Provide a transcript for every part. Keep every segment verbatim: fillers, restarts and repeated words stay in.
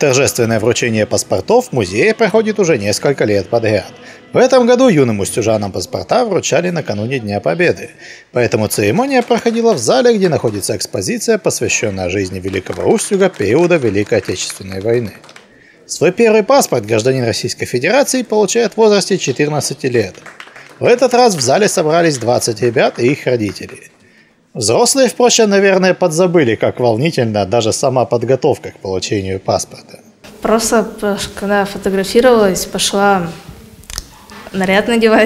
Торжественное вручение паспортов в музее проходит уже несколько лет подряд. В этом году юным устюжанам паспорта вручали накануне Дня Победы. Поэтому церемония проходила в зале, где находится экспозиция, посвященная жизни Великого Устюга периода Великой Отечественной войны. Свой первый паспорт гражданин Российской Федерации получает в возрасте четырнадцати лет. В этот раз в зале собрались двадцать ребят и их родителей. Взрослые, впрочем, наверное, подзабыли, как волнительна даже сама подготовка к получению паспорта. Просто, когда фотографировалась, пошла наряд надевать,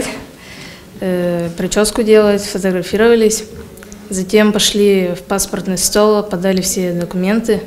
э, прическу делать, фотографировались. Затем пошли в паспортный стол, подали все документы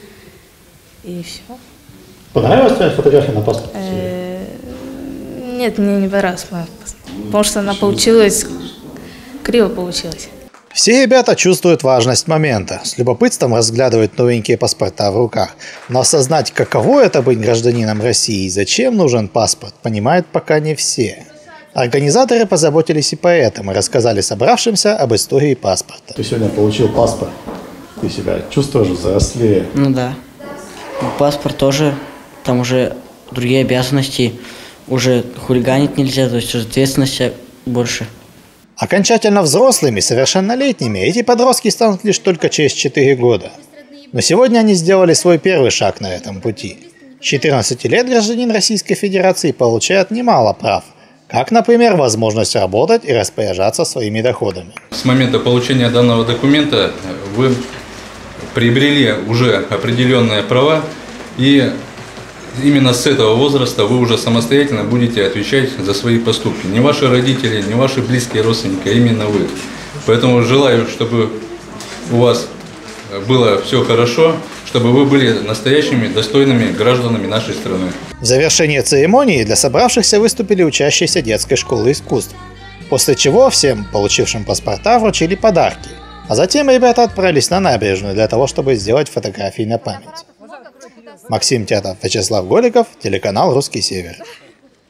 и все. Понравилась твоя фотография на паспорте? Э, нет, мне не понравилась, потому что она получилась, криво получилась. Все ребята чувствуют важность момента, с любопытством разглядывают новенькие паспорта в руках. Но осознать, каково это быть гражданином России и зачем нужен паспорт, понимают пока не все. Организаторы позаботились и поэтому рассказали собравшимся об истории паспорта. Ты сегодня получил паспорт, ты себя чувствуешь взрослее? Ну да. Паспорт тоже, там уже другие обязанности, уже хулиганить нельзя, то есть ответственности больше. Окончательно взрослыми, совершеннолетними эти подростки станут лишь только через четыре года. Но сегодня они сделали свой первый шаг на этом пути. С четырнадцати лет гражданин Российской Федерации получает немало прав, как, например, возможность работать и распоряжаться своими доходами. С момента получения данного документа вы приобрели уже определенные права, и именно с этого возраста вы уже самостоятельно будете отвечать за свои поступки. Не ваши родители, не ваши близкие родственники, а именно вы. Поэтому желаю, чтобы у вас было все хорошо, чтобы вы были настоящими достойными гражданами нашей страны. В завершение церемонии для собравшихся выступили учащиеся детской школы искусств. После чего всем, получившим паспорта, вручили подарки. А затем ребята отправились на набережную для того, чтобы сделать фотографии на память. Максим Тятов, Вячеслав Голиков, телеканал «Русский Север».